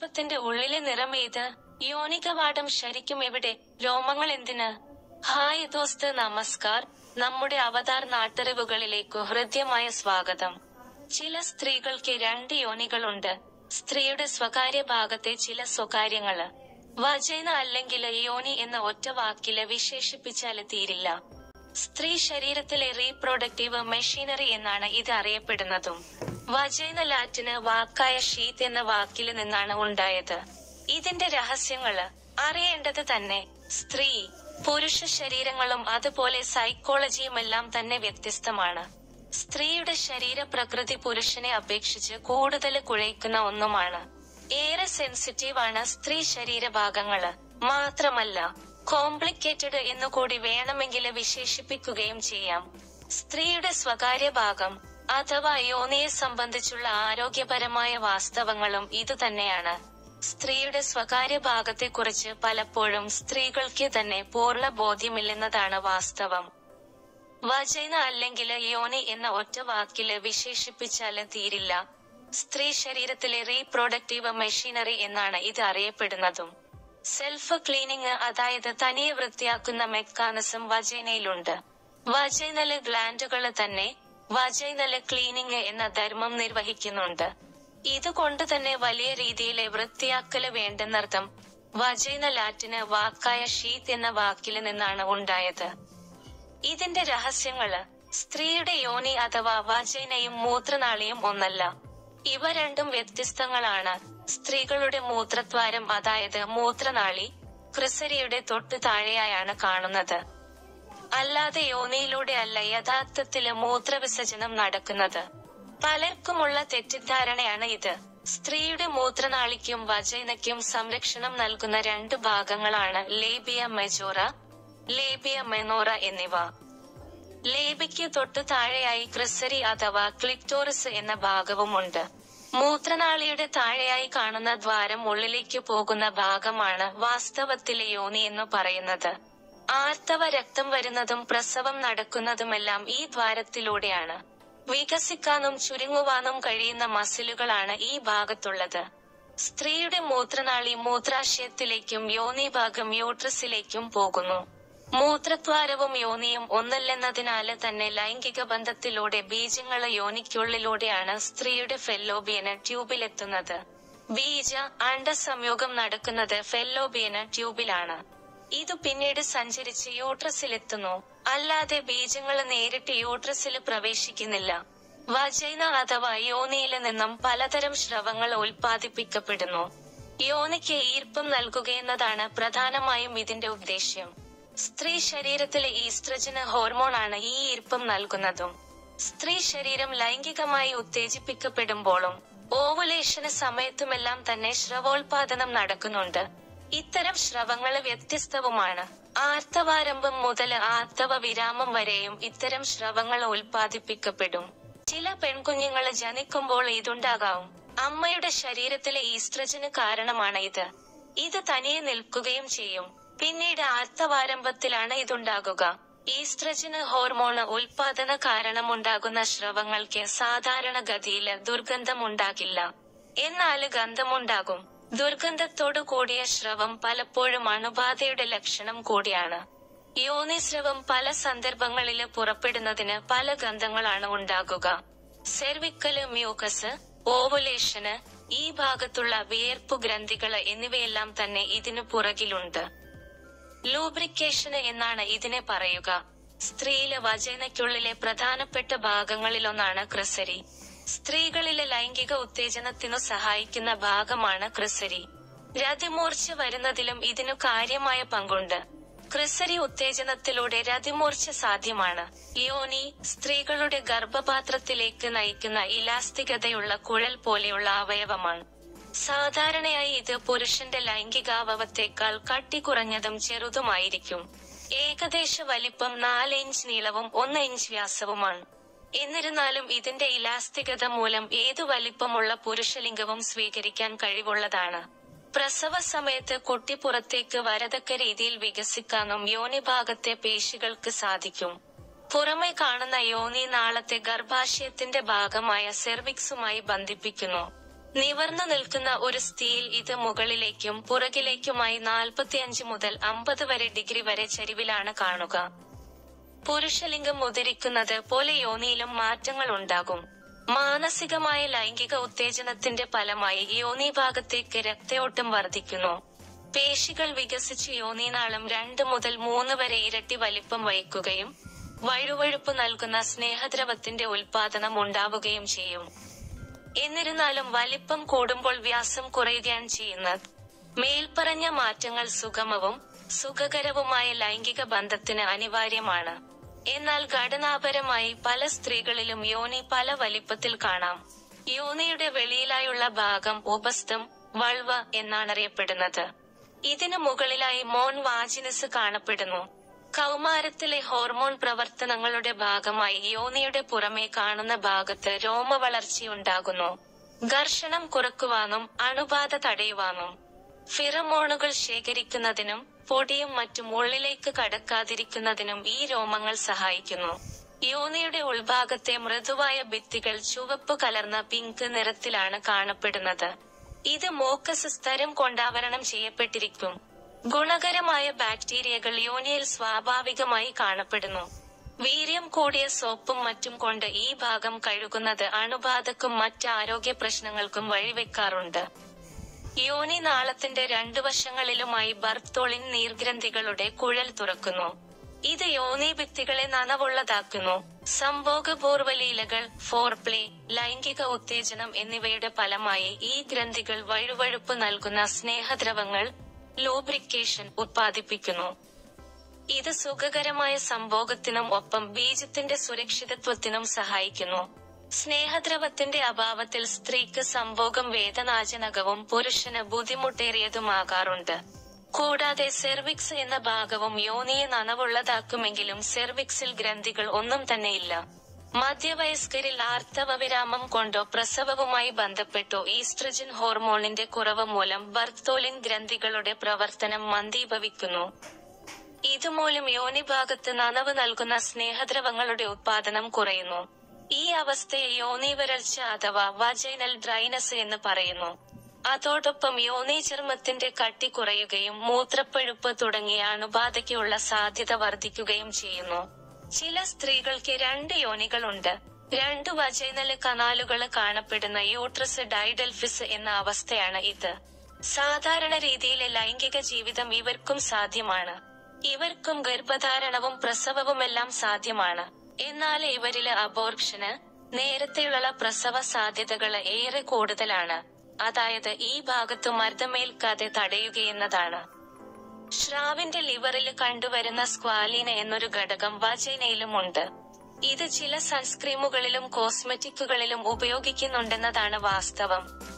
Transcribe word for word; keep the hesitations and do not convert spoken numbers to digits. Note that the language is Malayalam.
പുഷ്പത്തിന്റെ ഉള്ളിലെ നിറം ഏത്? യോനികവാടം ശരിക്കും എവിടെ? രോമങ്ങൾ എന്തിന്? ഹായ് ദോസ്ത്, നമസ്കാർ. നമ്മുടെ അവതാർ നാട്ടറിവുകളിലേക്ക് ഹൃദ്യമായ സ്വാഗതം. ചില സ്ത്രീകൾക്ക് രണ്ട് യോനികളുണ്ട്. സ്ത്രീയുടെ സ്വകാര്യ ഭാഗത്തെ ചില സ്വകാര്യങ്ങള് വജൈന അല്ലെങ്കിൽ യോനി എന്ന ഒറ്റ വാക്കില് വിശേഷിപ്പിച്ചാല് തീരില്ല. സ്ത്രീ ശരീരത്തിലെ റീപ്രൊഡക്റ്റീവ് മെഷീനറി എന്നാണ് ഇത് അറിയപ്പെടുന്നതും. വജൈന ലാറ്റിന് വാക്കായ ഷീത്ത് എന്ന വാക്കില് നിന്നാണ് ഉണ്ടായത്. ഇതിന്റെ രഹസ്യങ്ങള് അറിയേണ്ടത് തന്നെ. സ്ത്രീ പുരുഷ ശരീരങ്ങളും അതുപോലെ സൈക്കോളജിയുമെല്ലാം തന്നെ വ്യത്യസ്തമാണ്. സ്ത്രീയുടെ ശരീരപ്രകൃതി പുരുഷനെ അപേക്ഷിച്ച് കൂടുതൽ കുഴയ്ക്കുന്ന ഒന്നുമാണ്. ഏറെ സെൻസിറ്റീവ് ആണ് സ്ത്രീ ശരീരഭാഗങ്ങള്. മാത്രമല്ല കോംപ്ലിക്കേറ്റഡ് എന്നുകൂടി വേണമെങ്കിൽ വിശേഷിപ്പിക്കുകയും ചെയ്യാം. സ്ത്രീയുടെ സ്വകാര്യ ഭാഗം അഥവാ യോനിയെ സംബന്ധിച്ചുള്ള ആരോഗ്യപരമായ വാസ്തവങ്ങളും ഇതുതന്നെയാണ്. സ്ത്രീയുടെ സ്വകാര്യ ഭാഗത്തെക്കുറിച്ച് പലപ്പോഴും സ്ത്രീകൾക്ക് തന്നെ പൂർണ്ണ ബോധ്യമില്ലെന്നതാണ് വാസ്തവം. വജൈന അല്ലെങ്കിൽ യോനി എന്ന ഒറ്റ വാക്കില് വിശേഷിപ്പിച്ചാല് തീരില്ല. സ്ത്രീ ശരീരത്തിലെ റീപ്രൊഡക്റ്റീവ് മെഷീനറി എന്നാണ് ഇത് അറിയപ്പെടുന്നതും. സെൽഫ് ക്ലീനിങ്, അതായത് തനിയെ വൃത്തിയാക്കുന്ന മെക്കാനിസം വജൈനയിലുണ്ട്. വജൈനല് ഗ്ലാൻഡുകള് തന്നെ വജൈനല് ക്ലീനിങ് എന്ന ധർമ്മം നിർവഹിക്കുന്നുണ്ട്. ഇതുകൊണ്ട് തന്നെ വലിയ രീതിയിലെ വൃത്തിയാക്കല് വേണ്ടെന്നർത്ഥം. വജൈന ലാറ്റിന് വാക്കായ ഷീത്ത് എന്ന വാക്കില് നിന്നാണ് ഉണ്ടായത്. ഇതിന്റെ രഹസ്യങ്ങള് സ്ത്രീയുടെ യോനി അഥവാ വജൈനയും മൂത്രനാളിയും ഒന്നല്ല. ഇവ രണ്ടും വ്യത്യസ്തങ്ങളാണ്. സ്ത്രീകളുടെ മൂത്രദ്വാരം അതായത് മൂത്രനാളി ക്രിസരിയുടെ തൊട്ടു താഴെയായാണ് കാണുന്നത്. അല്ലാതെ യോനിയിലൂടെ അല്ല യഥാർത്ഥത്തില് മൂത്രവിസർജനം നടക്കുന്നത്. പലർക്കുമുള്ള തെറ്റിദ്ധാരണയാണ് ഇത്. സ്ത്രീയുടെ മൂത്രനാളിക്കും വജൈനയ്ക്കും സംരക്ഷണം നൽകുന്ന രണ്ട് ഭാഗങ്ങളാണ് ലേബിയ മെജോറ, ലേബിയ മെനോറ എന്നിവ. ലേബിക്ക് തൊട്ടു താഴെയായി ക്രിസരി അഥവാ ക്ലിറ്റോറിസ് എന്ന ഭാഗവുമുണ്ട്. മൂത്രനാളിയുടെ താഴെയായി കാണുന്ന ദ്വാരം ഉള്ളിലേക്ക് പോകുന്ന ഭാഗമാണ് വാസ്തവത്തിലെ യോനി എന്ന് പറയുന്നത്. ആർത്തവ രക്തം വരുന്നതും പ്രസവം നടക്കുന്നതുമെല്ലാം ഈ ദ്വാരത്തിലൂടെയാണ്. വികസിക്കാനും ചുരുങ്ങുവാനും കഴിയുന്ന മസിലുകളാണ് ഈ ഭാഗത്തുള്ളത്. സ്ത്രീയുടെ മൂത്രനാളി മൂത്രാശയത്തിലേക്കും യോനിഭാഗം യൂട്രസിലേക്കും പോകുന്നു. മൂത്രദ്വാരവും യോനിയും ഒന്നല്ലെന്നതിനാല് തന്നെ ലൈംഗിക ബന്ധത്തിലൂടെ ബീജങ്ങള് യോനിക്കുള്ളിലൂടെയാണ് സ്ത്രീയുടെ ഫെല്ലോബിയന് ട്യൂബിലെത്തുന്നത്. ബീജ അണ്ഡ സംയോഗം നടക്കുന്നത് ഫെല്ലോബിയന് ട്യൂബിലാണ്. ഇതു പിന്നീട് സഞ്ചരിച്ച് യൂട്രസിലെത്തുന്നു. അല്ലാതെ ബീജങ്ങള് നേരിട്ട് യൂട്രസില് പ്രവേശിക്കുന്നില്ല. വജൈന അഥവാ യോനിയില് നിന്നും പലതരം സ്രവങ്ങൾ ഉൽപ്പാദിപ്പിക്കപ്പെടുന്നു. യോനിക്ക് ഈർപ്പം നൽകുകയെന്നതാണ് പ്രധാനമായും ഇതിന്റെ ഉദ്ദേശ്യം. സ്ത്രീ ശരീരത്തിലെ ഈസ്ട്രജന് ഹോർമോണാണ് ഈ ഈർപ്പം നൽകുന്നതും. സ്ത്രീ ശരീരം ലൈംഗികമായി ഉത്തേജിപ്പിക്കപ്പെടുമ്പോഴും ഓവുലേഷന് സമയത്തുമെല്ലാം തന്നെ സ്രവോൽപാദനം നടക്കുന്നുണ്ട്. ഇത്തരം സ്രവങ്ങള് വ്യത്യസ്തവുമാണ്. ആർത്തവാരംഭം മുതൽ ആർത്തവ വിരാമം വരെയും ഇത്തരം സ്രവങ്ങൾ ഉൽപ്പാദിപ്പിക്കപ്പെടും. ചില പെൺകുഞ്ഞുങ്ങള് ജനിക്കുമ്പോൾ ഇതുണ്ടാകാവും. അമ്മയുടെ ശരീരത്തിലെ ഈസ്ട്രജന് കാരണമാണ് ഇത്. ഇത് തനിയെ നിൽക്കുകയും ചെയ്യും. പിന്നീട് ആർത്തവാരംഭത്തിലാണ് ഇതുണ്ടാകുക. ഈസ്ട്രജന് ഹോർമോണ് ഉൽപാദന കാരണമുണ്ടാകുന്ന സ്രവങ്ങൾക്ക് സാധാരണഗതിയില് ദുർഗന്ധമുണ്ടാകില്ല. എന്നാല് ഗന്ധമുണ്ടാകും. ദുർഗന്ധത്തോടു കൂടിയ സ്രവം പലപ്പോഴും അണുബാധയുടെ ലക്ഷണം കൂടിയാണ്. യോനിസ്രവം പല സന്ദർഭങ്ങളില് പുറപ്പെടുന്നതിന് പല ഗന്ധങ്ങളാണ് ഉണ്ടാകുക. സെർവിക്കല് മ്യൂക്കസ്, ഓവുലേഷന്, ഈ ഭാഗത്തുള്ള വിയർപ്പു ഗ്രന്ഥികള് എന്നിവയെല്ലാം തന്നെ ഇതിനു പുറകിലുണ്ട്. ലൂബ്രിക്കേഷന് എന്നാണ് ഇതിനെ പറയുക. സ്ത്രീയിലെ വജൈനയ്ക്കുള്ളിലെ പ്രധാനപ്പെട്ട ഭാഗങ്ങളിലൊന്നാണ് ക്രിസരി. സ്ത്രീകളിലെ ലൈംഗിക ഉത്തേജനത്തിനു സഹായിക്കുന്ന ഭാഗമാണ് ക്രിസരി. രതിമൂർച്ച വരുന്നതിലും ഇതിനു കാര്യമായ പങ്കുണ്ട്. ക്രിസരി ഉത്തേജനത്തിലൂടെ രതിമൂർച്ച സാധ്യമാണ്. യോനി സ്ത്രീകളുടെ ഗർഭപാത്രത്തിലേക്ക് നയിക്കുന്ന ഇലാസ്തികതയുള്ള കുഴൽ പോലെയുള്ള അവയവമാണ്. സാധാരണയായി ഇത് പുരുഷന്റെ ലൈംഗികാവയവത്തേക്കാൾ കട്ടി കുറഞ്ഞതും ചെറുതുമായിരിക്കും. ഏകദേശ വലിപ്പം നാല് ഇഞ്ച് നീളവും ഒന്ന് ഇഞ്ച് വ്യാസവുമാണ്. എന്നിരുന്നാലും ഇതിന്റെ ഇലാസ്തികത മൂലം ഏതു വലിപ്പമുള്ള പുരുഷലിംഗവും സ്വീകരിക്കാൻ കഴിവുള്ളതാണ്. പ്രസവ സമയത്ത് കുട്ടി പുറത്തേക്ക് വരതക്ക രീതിയിൽ വികസിക്കാനും യോനിഭാഗത്തെ പേശികൾക്ക് സാധിക്കും. പുറമെ കാണുന്ന യോനി നാളത്തെ ഗർഭാശയത്തിന്റെ ഭാഗമായ സെർവിക്സുമായി ബന്ധിപ്പിക്കുന്നു. നിവർന്നു നിൽക്കുന്ന ഒരു സ്ഥിതിയിൽ ഇത് മുകളിലേക്കും പുറകിലേക്കുമായി നാൽപ്പത്തിയഞ്ച് മുതൽ അമ്പത് വരെ ഡിഗ്രി വരെ ചരിവിലാണ് കാണുക. പുരുഷലിംഗം ഉദരിക്കുന്നത് പോലെ യോനിയിലും മാറ്റങ്ങൾ ഉണ്ടാകും. മാനസികമായ ലൈംഗിക ഉത്തേജനത്തിന്റെ ഫലമായി യോനിഭാഗത്തേക്ക് രക്തയോട്ടം വർദ്ധിക്കുന്നു. പേശികൾ വികസിച്ച് യോനിനാളം രണ്ട് മുതൽ മൂന്ന് വരെ ഇരട്ടി വലിപ്പം വഹിക്കുകയും വഴുവഴുപ്പ് നൽകുന്ന സ്നേഹദ്രവത്തിന്റെ ഉൽപാദനം ഉണ്ടാവുകയും ചെയ്യും. എന്നിരുന്നാലും വലിപ്പം കൂടുമ്പോൾ വ്യാസം കുറയുകയാണ് ചെയ്യുന്നത്. മേൽപ്പറഞ്ഞ മാറ്റങ്ങൾ സുഗമവും സുഖകരവുമായ ലൈംഗിക ബന്ധത്തിന് അനിവാര്യമാണ്. എന്നാൽ ഘടനാപരമായി പല സ്ത്രീകളിലും യോനി പല വലിപ്പത്തിൽ കാണാം. യോനിയുടെ വെളിയിലായുള്ള ഭാഗം ഉപസ്ഥം വൾവ എന്നാണറിയപ്പെടുന്നത്. ഇതിനു മുകളിലായി മോൺ വാജിനസ് കാണപ്പെടുന്നു. കൗമാരത്തിലെ ഹോർമോൺ പ്രവർത്തനങ്ങളുടെ ഭാഗമായി യോനിയുടെ പുറമേ കാണുന്ന ഭാഗത്ത് രോമവളർച്ചയുണ്ടാകുന്നു. ഘർഷണം കുറക്കുവാനും അണുബാധ തടയുവാനും ഫിറമോണുകൾ ശേഖരിക്കുന്നതിനും പൊടിയും മറ്റും ഉള്ളിലേക്ക് കടക്കാതിരിക്കുന്നതിനും ഈ രോമങ്ങൾ സഹായിക്കുന്നു. യോനിയുടെ ഉൾഭാഗത്തെ മൃദുവായ ഭിത്തികൾ ചുവപ്പ് കലർന്ന പിങ്ക് നിറത്തിലാണ് കാണപ്പെടുന്നത്. ഇത് മോക്കസ് സ്തരം കൊണ്ടാവരണം ചെയ്യപ്പെട്ടിരിക്കും. ഗുണകരമായ ബാക്ടീരിയകൾ യോനിയിൽ സ്വാഭാവികമായി കാണപ്പെടുന്നു. വീര്യം കൂടിയ സോപ്പും മറ്റും കൊണ്ട് ഈ ഭാഗം കഴുകുന്നത് അണുബാധക്കും മറ്റ് ആരോഗ്യ പ്രശ്നങ്ങൾക്കും വഴിവെക്കാറുണ്ട്. യോനി നാളത്തിന്റെ രണ്ടു വശങ്ങളിലുമായി ബർത്തോളിൻ നീർഗ്രന്ഥികളുടെ കുഴൽ തുറക്കുന്നു. ഇത് യോനിഭിത്തികളെ നനവുള്ളതാക്കുന്നു. സംഭോഗപൂർവ്വലീലകൾ, ഫോർപ്ലേ, ലൈംഗിക ഉത്തേജനം എന്നിവയുടെ ഫലമായി ഈ ഗ്രന്ഥികൾ വഴുവഴുപ്പ് നൽകുന്ന സ്നേഹദ്രവങ്ങൾ ലൂബ്രിക്കേഷൻ ഉത്പാദിപ്പിക്കുന്നു. ഇത് സുഖകരമായ സംഭോഗത്തിനും ഒപ്പം ബീജത്തിന്റെ സുരക്ഷിതത്വത്തിനും സഹായിക്കുന്നു. സ്നേഹദ്രവത്തിന്റെ അഭാവത്തിൽ സ്ത്രീക്ക് സംഭോഗം വേദനാജനകവും പുരുഷന് ബുദ്ധിമുട്ടേറിയതുമാകാറുണ്ട്. കൂടാതെ സെർവിക്സ് എന്ന ഭാഗവും യോനിയെ നനവുള്ളതാക്കുമെങ്കിലും സെർവിക്സിൽ ഗ്രന്ഥികൾ ഒന്നും തന്നെയില്ല. മധ്യവയസ്കരിൽ ആർത്തവവിരാമം കൊണ്ടോ പ്രസവവുമായി ബന്ധപ്പെട്ടോ ഈസ്ട്രജൻ ഹോർമോണിന്റെ കുറവ് മൂലം ബർത്തോലിൻ ഗ്രന്ഥികളുടെ പ്രവർത്തനം മന്ദീഭവിക്കുന്നു. ഇതുമൂലം യോനിഭാഗത്ത് നനവ് നൽകുന്ന സ്നേഹദ്രവങ്ങളുടെ ഉത്പാദനം കുറയുന്നു. ഈ അവസ്ഥയെ യോനിവരൾച്ച അഥവാ വജൈനൽ ഡ്രൈനസ് എന്ന് പറയുന്നു. അതോടൊപ്പം യോനീചർമ്മത്തിന്റെ കട്ടി കുറയുകയും മൂത്രപ്പഴുപ്പ് തുടങ്ങിയ അണുബാധയ്ക്കുള്ള സാധ്യത വർദ്ധിക്കുകയും ചെയ്യുന്നു. ചില സ്ത്രീകൾക്ക് രണ്ട് യോനികളുണ്ട്. രണ്ടു വജൈനല് കനാലുകൾ കാണപ്പെടുന്ന യൂട്രസ് ഡൈഡൽഫിസ് എന്ന അവസ്ഥയാണ് ഇത്. സാധാരണ രീതിയിലെ ലൈംഗിക ജീവിതം ഇവർക്കും സാധ്യമാണ്. ഇവർക്കും ഗർഭധാരണവും പ്രസവവുമെല്ലാം സാധ്യമാണ്. എന്നാൽ ഇവരില് അബോർഷന്, നേരത്തെയുള്ള പ്രസവ സാധ്യതകൾ ഏറെ കൂടുതലാണ്. അതായത് ഈ ഭാഗത്തു മർദ്ദമേൽക്കാതെ തടയുകയെന്നതാണ്. ശ്രാവിന്റെ ലിവറില് കണ്ടുവരുന്ന സ്ക്വാലീന എന്നൊരു ഘടകം വജൈനയിലുമുണ്ട്. ഇത് ചില സൺസ്ക്രീമുകളിലും കോസ്മെറ്റിക്കുകളിലും ഉപയോഗിക്കുന്നുണ്ടെന്നതാണ് വാസ്തവം.